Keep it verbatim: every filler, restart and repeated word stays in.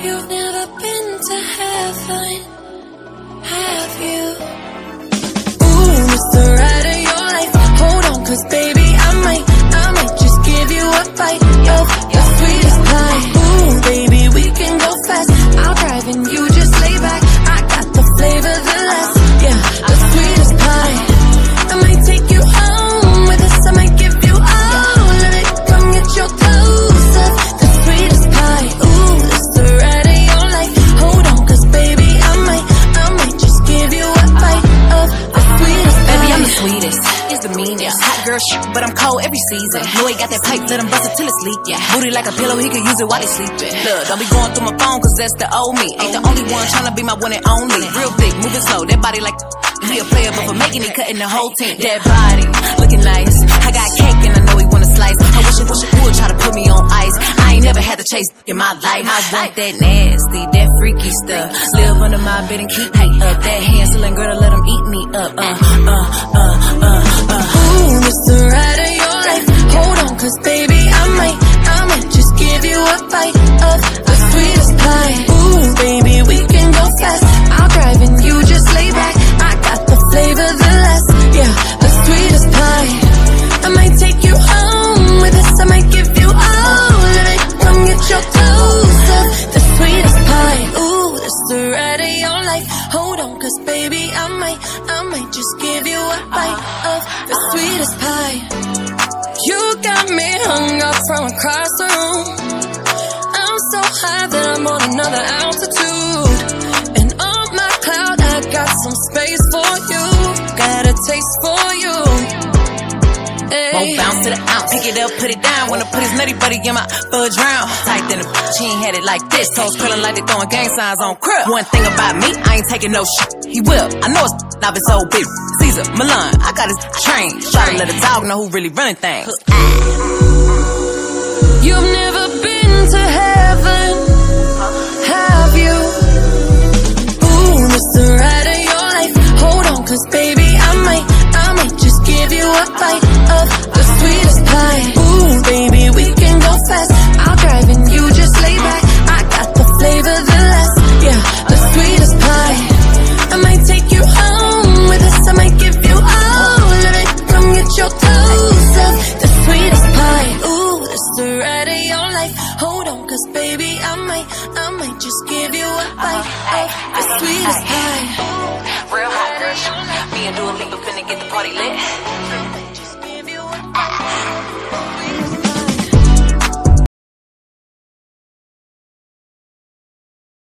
You've never been to heaven, have you? Ooh, it's the ride of your life. Hold on, cause baby, I might, I might just give you a bite of your sweetest pie. Ooh, baby, we can go fast. I'll drive and you just lay back. I got the flavor, the last, yeah, the sweetest pie. I might take you home with us. I might give you all of it. Come get your dose of the sweetest pie. Ooh, it's the ride of your life. Hold on, cause baby, I might, I might just give you a bite of the sweetest pie. Baby, I'm the sweetest, it's the meanest. Hot girl shit, but I'm cold every season. Know he got that pipe, let him bust it till it's leak. Yeah, booty like a pillow, he can use it while he sleeping. Look, don't be going through my phone, cause that's the old me. Ain't the only one tryna be my one and only. Real thick, moving slow, that body like he a player, but for making it, cutting the whole team. That body, looking nice. I got cake and I know he wanna slice. I wish I wish I would try to put me on ice. I ain't never had to chase in my life. I want that nasty, that freaky stuff. Live under my bed and keep me up. That hand-stealing girl to let him eat me up. Uh, uh, uh, uh, uh. Ooh, it's the ride of your life. Hold on, cause baby, I might, I might just give you a bite of the sweetest pie. Ooh, baby, we can go fast. I'll drive and you just lay back. I got the flavor, the last, yeah, the sweetest pie. I might take you home with us. I might give you all of it. Come get your dose of the sweetest pie. Ooh, it's the ride of your life. Hold on, cause baby, I might, I might just give you a bite of the sweetest pie. You got me hung up from across the room. I'm so high that I'm on another altitude. And on my cloud, I got some space for you. Got a taste for you. Won't bounce to the ounce. Pick it up, put it down. Wanna put his nutty buddy in my fudge round. Tight than a bitch, he ain't had it like this. Toes curling like they throwing gang signs on crib. One thing about me, I ain't taking no shit. He will. I know it's off his old bitch. Caesar, Milan, I got his train. Try to let a dog know who really running things. You've never been to heaven, have you? Ooh, it's the ride of your life. Hold on, cause baby, I might, I might just give you a bite of the sweetest pie. Ooh, baby, we can go fast. I'll drive and you just lay back. I got the flavor, the last, yeah, the sweetest pie. I might take you home with us. I might give you all of it. Come get your dose of the sweetest pie. Ooh, it's the ride of your life. Hold on, cause baby, I might, I might just give you a bite of the sweetest pie. Real hot girl, me and Dua Lipa finna get the party lit.